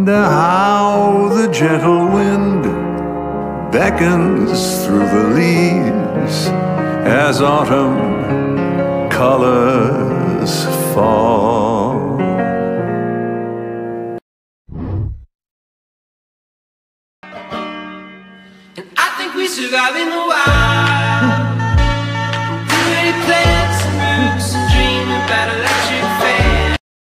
wonder how the gentle wind beckons through the leaves as autumn colors fall. And I think we survive in the wild. Pretty plants and roots and dream about electric fan.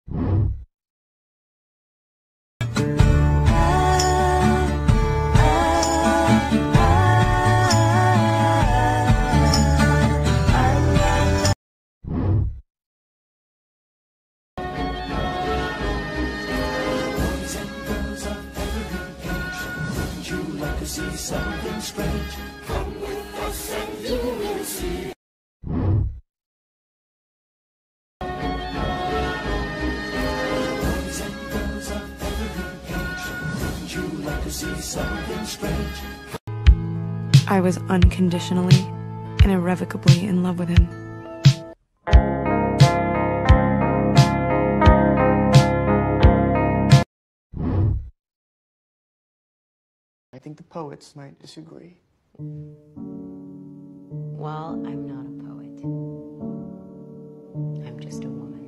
See something strange. Come with us and you will see. Boys and girls of every age, would you like to see something strange? I was unconditionally and irrevocably in love with him. I think the poets might disagree. Well, I'm not a poet. I'm just a woman.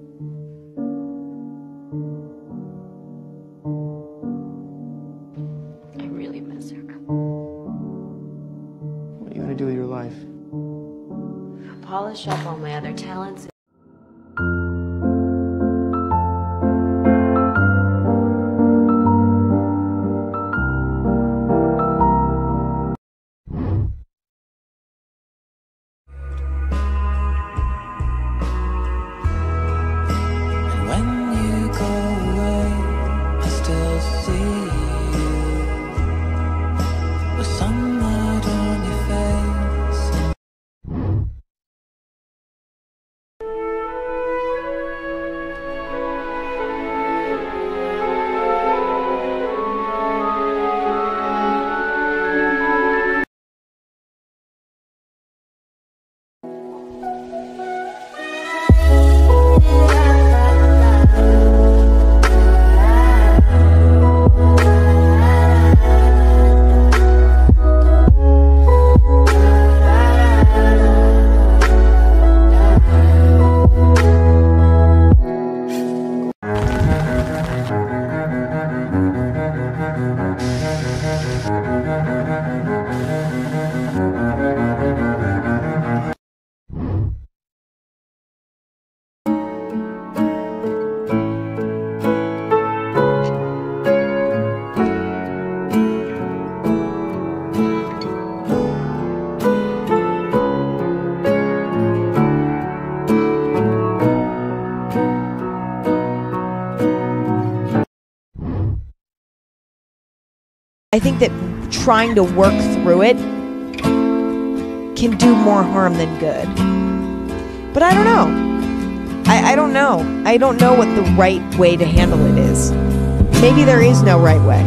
I really miss her. What are you gonna do with your life? Polish up all my other talents. I think that trying to work through it can do more harm than good. But I don't know. I don't know. I don't know what the right way to handle it is. Maybe there is no right way.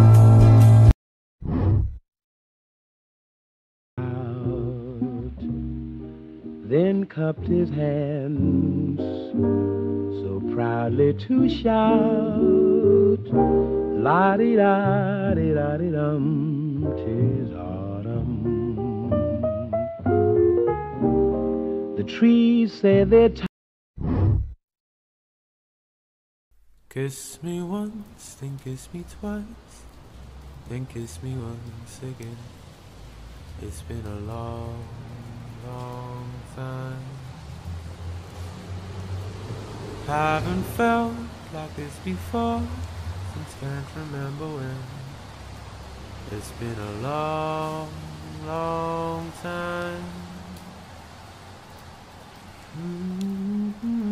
Then cupped his hands so proudly to shout, la-di-da-di-da-di-dum, 'tis autumn. The trees say they're tired. Kiss me once, then kiss me twice, then kiss me once again. It's been a long, long time. Haven't felt like this before since can't remember when. It's been a long, long time.